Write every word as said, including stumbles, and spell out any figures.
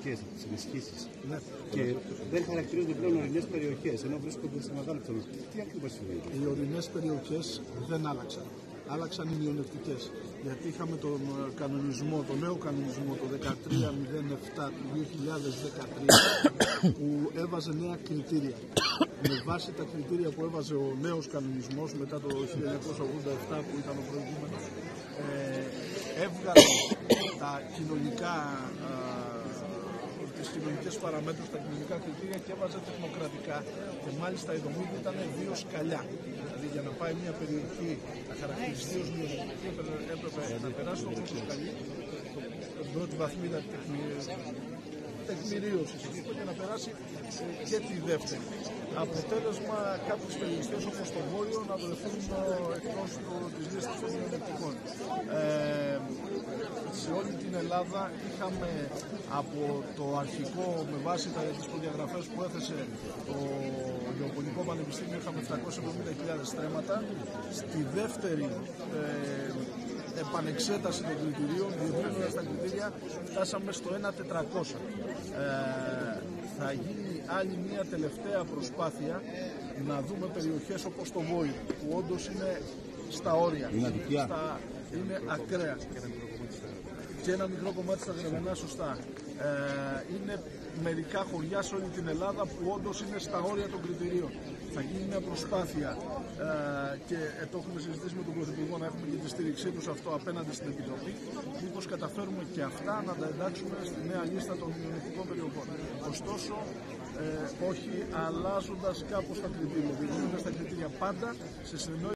μειονεκτικές από τις ενισχύσεις. Ναι. Και δεν χαρακτηρίζονται πλέον ορεινές περιοχές, ενώ βρίσκονται σε μεγάλο ψωμί. Τι ακριβώς συμβαίνει? Οι ορεινές περιοχές δεν άλλαξαν. Άλλαξαν οι μειονεκτικές. Γιατί είχαμε τον κανονισμό, τον νέο κανονισμό, το δεκατρία μηδέν επτά του δύο χιλιάδες δεκατρία, που έβαζε νέα κριτήρια. Με βάση τα κριτήρια που έβαζε ο νέος κανονισμός μετά το χίλια εννιακόσια ογδόντα επτά που ήταν ο προηγούμενος, ε, έβγαλε τα κοινωνικά, α, τις κοινωνικές παραμέτρους, τα κοινωνικά κριτήρια και έβαζε τεχνοκρατικά, και μάλιστα η δομή του ήταν δύο σκαλιά. Δηλαδή για να πάει μια περιοχή να χαρακτηριστεί ως μειονεκτική έπρεπε να περάσει το πρώτο σκαλί, την πρώτη βαθμίδα τεκμηρίωσης και να περάσει και τη δεύτερη. Αποτέλεσμα, κάποιες περιοχές όπως το Βόρειο να βρεθούν εκτός της λίστας των μειονεκτικών. Ε, σε όλη την Ελλάδα είχαμε από το αρχικό, με βάση τα, τις προδιαγραφές που έθεσε το Γεωπολικό Πανεπιστήμιο, είχαμε επτακόσιες εβδομήντα χιλιάδες στρέμματα. Στη δεύτερη ε, επανεξέταση των κριτηρίων, διευρύνοντας τα κριτήρια, φτάσαμε στο ένα χιλιάδες τετρακόσια. Ε, θα γίνει άλλη μια τελευταία προσπάθεια να δούμε περιοχές όπως το Βόλιο, που όντως είναι στα όρια, είναι, στα, είναι ακραία. Και ένα μικρό κομμάτι στα Γρεβενά, σωστά. Ε, είναι μερικά χωριά σε όλη την Ελλάδα που όντως είναι στα όρια των κριτηρίων. Θα γίνει μια προσπάθεια ε, και ε, το έχουμε συζητήσει με τον Πρωθυπουργό, να έχουμε και τη στήριξή τους αυτό απέναντι στην Επιτροπή, μήπως καταφέρουμε και αυτά να τα εντάξουμε στη νέα λίστα των μειονεκτικών περιοχών. Ωστόσο, ε, όχι αλλάζοντας κάπως τα κριτήρια, διηγούμενας τα κριτήρια πάντα σε συνεννόηση